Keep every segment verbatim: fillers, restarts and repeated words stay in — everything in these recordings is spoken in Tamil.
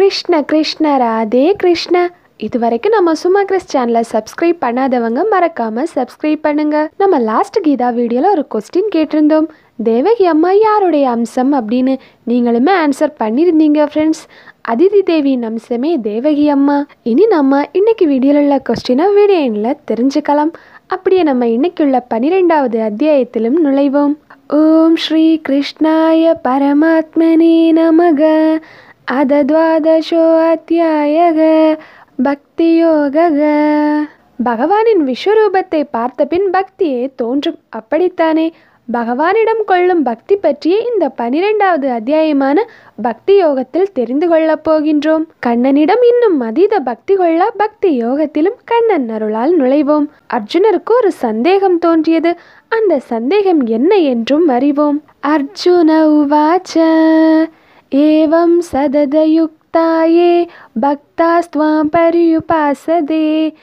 கிருஷ்ண கிருஷ்ண ராதே கிருஷ்ண. இது வரைக்கும் நம்ம சும்மா கிறிஸ் சேனலை சப்ஸ்கிரைப் பண்ணாதவங்க மறக்காம சப்ஸ்கிரைப் பண்ணுங்க. நம்ம லாஸ்ட் கீதா வீடியோல ஒரு கொஸ்டின் கேட்டிருந்தோம், தேவகி அம்மா யாருடைய அம்சம் அப்படின்னு. நீங்களுமே ஆன்சர் பண்ணியிருந்தீங்க ஃப்ரெண்ட்ஸ். அதிதி தேவியின் அம்சமே தேவகி அம்மா. இனி நம்ம இன்னைக்கு வீடியோவில் உள்ள கொஸ்டினை வீடியோ எண்ணில் தெரிஞ்சுக்கலாம். அப்படியே நம்ம இன்னைக்குள்ள பனிரெண்டாவது அத்தியாயத்திலும் நுழைவோம். ஓம் ஸ்ரீ கிருஷ்ணாய பரமாத்மனே நமக. அத துவாதசோ அத்தியாயக பக்தி யோகக. பகவானின் விஸ்வரூபத்தை பார்த்த பின் பக்தியே தோன்றும், அப்படித்தானே? பகவானிடம் கொள்ளும் பக்தி பற்றிய இந்த பனிரெண்டாவது அத்தியாயமான பக்தி யோகத்தில் தெரிந்து கொள்ளப் போகின்றோம். கண்ணனிடம் இன்னும் அதீத பக்தி கொள்ள பக்தி யோகத்திலும் கண்ணன் அருளால் நுழைவோம். அர்ஜுனருக்கு ஒரு சந்தேகம் தோன்றியது. அந்த சந்தேகம் என்ன என்றும் அறிவோம். அர்ஜுன உவாச்ச ஏவம் சததயுக்தாயே பக்தாஸ்த்வாம் பரியுபாசதே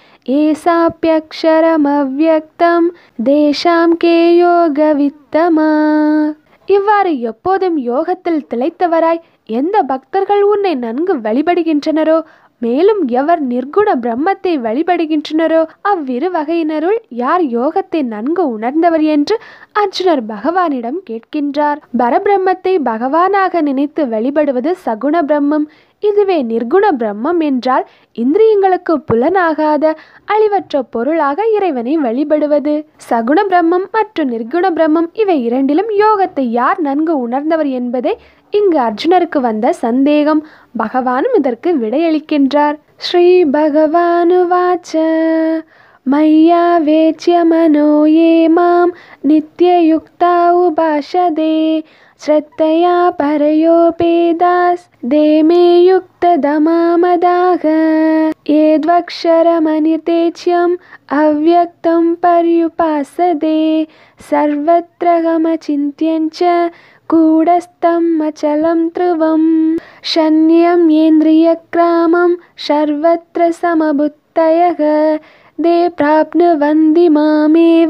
ஏசாப்யக்ஷரமவ்யக்தம் தேஷாம் கே யோக வித்தமா. இவ்வாறு எப்போதும் யோகத்தில் திளைத்தவராய் எந்த பக்தர்கள் உன்னை நன்கு வழிபடுகின்றனரோ, மேலும் எவர் நிர்குண பிரம்மத்தை வழிபடுகின்றனரோ அவ்விரு வகையினருள் யார் யோகத்தை நன்கு உணர்ந்தவர் என்று அர்ஜுனர் பகவானிடம் கேட்கின்றார். பரபிரம்மத்தை பகவானாக நினைத்து வழிபடுவது சகுண பிரம்மம். இதுவே நிர்குண பிரம்மம் என்றால் இந்திரியங்களுக்கு புலனாகாத அழிவற்ற பொருளாக இறைவனை வழிபடுவது. சகுண பிரம்மம் மற்றும் நிர்குண பிரம்மம் இவை இரண்டிலும் யோகத்தை யார் நன்கு உணர்ந்தவர் என்பதே இங்கு அர்ஜுனருக்கு வந்த சந்தேகம். பகவானும் இதற்கு விடையளிக்கின்றார். ஸ்ரீ பகவானு வாச்ச மையா வேச்ய மனோ ஏ மாம் நித்யயுக்தா உபாஷதே ஸ்ரத்தையா பரயோபேதாஸ் தேமே யுக்ததமாமதாக ஏத்வக்ஷரமநிர்தேச்யம் அவ்யக்தம் பர்யுபாசதே சர்வத்ரகமசிந்த்யஞ்ச கூடஸ்தம் அச்சலம் த்ருவம் ஷன்யம் ஏந்திரியக்ராமம் சர்வத்ர சமபுத்தயக தே பிராப்னுவந்தி மாமேவ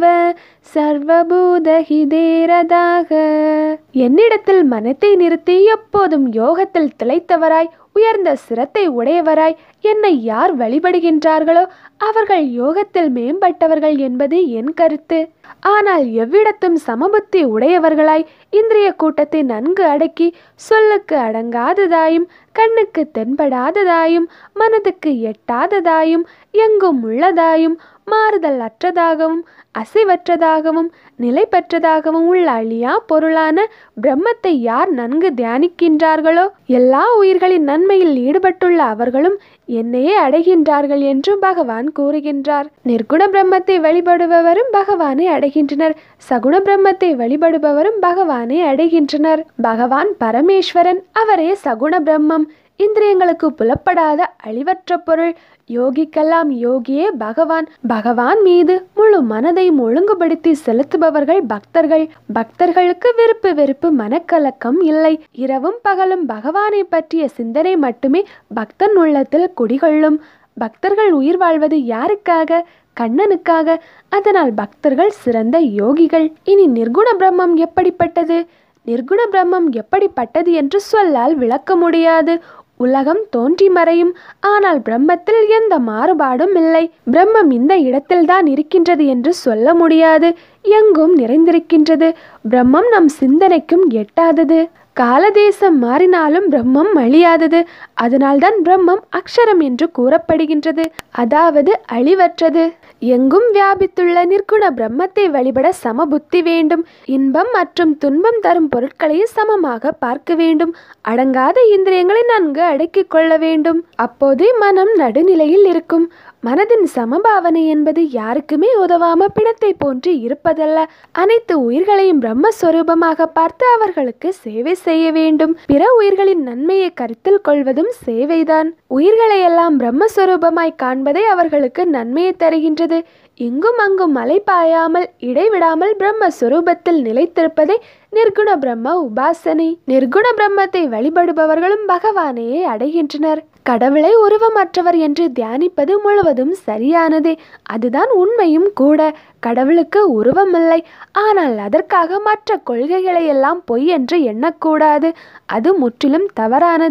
சர்வபூதஹிதேரதாக. என்னிடத்தில் மனத்தை நிறுத்தி எப்போதும் யோகத்தில் திளைத்தவராய் உயர்ந்த சிரத்தை உடையவராய் என்னை யார் வழிபடுகின்றார்களோ அவர்கள் யோகத்தில் மேம்பட்டவர்கள் என்பது என் கருத்து. ஆனால் எவ்விடத்தும் சமபுத்தி உடையவர்களாய் இந்திரிய கூட்டத்தை நன்கு அடக்கி சொல்லுக்கு அடங்காததாயும் கண்ணுக்கு தென்படாததாயும் மனதுக்கு எட்டாததாயும் எங்கும் உள்ளதாயும் மாறுதல் அற்றதாகவும் அசைவற்றதாகவும் நிலை பெற்றதாகவும் உள்ள அழியா பொருளான பிரம்மத்தை யார் நன்கு தியானிக்கின்றார்களோ எல்லா உயிர்களின் நன்மையில் ஈடுபட்டுள்ள அவர்களும் என்னையே அடைகின்றார்கள் என்று பகவான் கூறுகின்றார். நிர்குண பிரம்மத்தை வழிபடுபவரும் பகவானை அடைகின்றனர், சகுண பிரம்மத்தை வழிபடுபவரும் பகவானை அடைகின்றனர். பகவான் பரமேஸ்வரன், அவரே சகுண பிரம்மம். இந்திரியங்களுக்கு புலப்படாத அழிவற்ற பொருள். யோகிக்கெல்லாம் யோகியே பகவான். பகவான் மீது முழு மனதையும் ஒழுங்குபடுத்தி செலுத்துபவர்கள் பக்தர்கள். பக்தர்களுக்கு விருப்பு வெறுப்பு மனக்கலக்கம் இல்லை. இரவும் பகலும் பகவானை பற்றிய சிந்தனை மட்டுமே பக்தன் உள்ளத்தில் குடிகொள்ளும். பக்தர்கள் உயிர் வாழ்வது யாருக்காக? கண்ணனுக்காக. அதனால் பக்தர்கள் சிறந்த யோகிகள். இனி நிர்குண பிரம்மம் எப்படிப்பட்டது? நிர்குண பிரம்மம் எப்படிப்பட்டது என்று சொல்லால் விளக்க முடியாது. உலகம் தோன்றி மறையும், ஆனால் பிரம்மத்தில் எந்த மாறுபாடும் இல்லை. பிரம்மம் இந்த இடத்தில்தான் இருக்கின்றது என்று சொல்ல முடியாது. எங்கும் நிறைந்திருக்கின்றது. பிரம்மம் நம் சிந்தனைக்கும் எட்டாதது. காலதேசம் மாறினாலும் பிரம்மம் அழியாதது. அதனால்தான் பிரம்மம் அக்ஷரம் என்று கூறப்படுகின்றது, அதாவது அழிவற்றது. எங்கும் வியாபித்துள்ள நிர்குண பிரம்மத்தை வழிபட சமபுத்தி வேண்டும். இன்பம் மற்றும் துன்பம் தரும் பொருட்களை சமமாக பார்க்க வேண்டும். அடங்காத இந்திரியங்களை நன்கு அடக்கிக் கொள்ள வேண்டும். அப்போதே மனம் நடுநிலையில் இருக்கும். மனதின் சமபாவனை என்பது யாருக்குமே உதவாம பிணத்தை போன்று இருப்பதல்ல. அனைத்து உயிர்களையும் பிரம்மஸ்வரூபமாக பார்த்து அவர்களுக்கு சேவை செய்ய வேண்டும். பிற உயிர்களின் நன்மையை கருத்தில் கொள்வதும் சேவைதான். உயிர்களை எல்லாம் பிரம்மஸ்வரூபமாய் காண்பதை அவர்களுக்கு நன்மையை தருகின்றது. இங்கும் அங்கும் மலை பாயாமல் இடைவிடாமல் பிரம்மஸ்வரூபத்தில் நிலைத்திருப்பதை நிர்குண பிரம்ம உபாசனை. நிர்குண பிரம்மத்தை வழிபடுபவர்களும் பகவானையே அடைகின்றனர். கடவுளை உருவமற்றவர் என்று தியானிப்பது முழுவதும் சரியானதே. அதுதான் உண்மையும் கூட. கடவுளுக்கு உருவமில்லை. ஆனால் அதற்காக மற்ற கொள்கைகளை எல்லாம் பொய் என்று எண்ணக்கூடாது. அது முற்றிலும் தவறானது.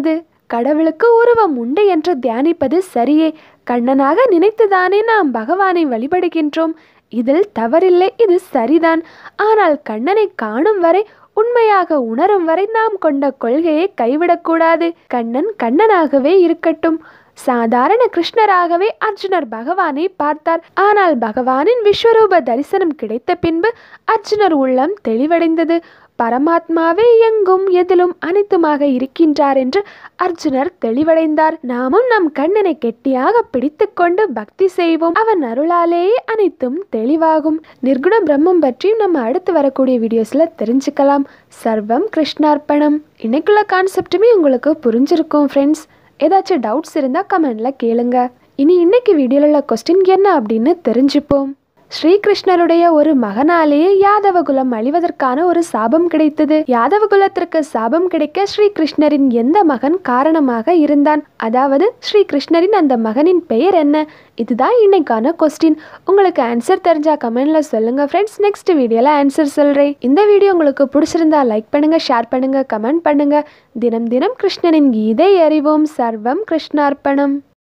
கடவுளுக்கு உருவம் உண்டு என்று தியானிப்பது சரியே. கண்ணனாக நினைத்துதானே நாம் பகவானை வழிபடுகின்றோம். இதில் தவறில்லை, இது சரிதான். ஆனால் கண்ணனை காணும் வரை, உண்மையாக உணரும் வரை நாம் கொண்ட கொள்கையை கைவிடக்கூடாது. கண்ணன் கண்ணனாகவே இருக்கட்டும். சாதாரண கிருஷ்ணராகவே அர்ஜுனர் பகவானை பார்த்தார். ஆனால் பகவானின் விஸ்வரூப தரிசனம் கிடைத்த பின்பு அர்ஜுனர் உள்ளம் தெளிவடைந்தது. பரமாத்மாவே எங்கும் எதிலும் அனைத்துமாக இருக்கின்றார் என்று அர்ஜுனர் தெளிவடைந்தார். நாமும் நம் கண்ணனை கெட்டியாக பிடித்து கொண்டு பக்தி செய்வோம். அவன் அருளாலேயே அனைத்தும் தெளிவாகும். நிர்குண பிரம்மம் பற்றியும் நம்ம அடுத்து வரக்கூடிய வீடியோஸ்ல தெரிஞ்சுக்கலாம். சர்வம் கிருஷ்ணார்ப்பணம். இன்னைக்குள்ள கான்செப்டுமே உங்களுக்கு புரிஞ்சிருக்கும் ஃப்ரெண்ட்ஸ். ஏதாச்சும் டவுட்ஸ் இருந்தால் கமெண்டில் கேளுங்க. இனி இன்னைக்கு வீடியோவில் உள்ள கொஸ்டின் என்ன அப்படின்னு தெரிஞ்சுப்போம். ஸ்ரீகிருஷ்ணருடைய ஒரு மகனாலேயே யாதவ குலம் அழிவதற்கான ஒரு சாபம் கிடைத்தது. யாதவ குலத்திற்கு சாபம் கிடைக்க ஸ்ரீகிருஷ்ணரின் எந்த மகன் காரணமாக இருந்தான்? அதாவது ஸ்ரீகிருஷ்ணரின் அந்த மகனின் பெயர் என்ன? இதுதான் இன்னைக்கான கொஸ்டின். உங்களுக்கு ஆன்சர் தெரிஞ்சா கமெண்ட்ல சொல்லுங்க ஃப்ரெண்ட்ஸ். நெக்ஸ்ட் வீடியோல ஆன்சர் சொல்றேன். இந்த வீடியோ உங்களுக்கு பிடிச்சிருந்தா லைக் பண்ணுங்க, ஷேர் பண்ணுங்க, கமெண்ட் பண்ணுங்க. தினம் தினம் கிருஷ்ணனின் கீதை அறிவோம். சர்வம் கிருஷ்ணார்ப்பணம்.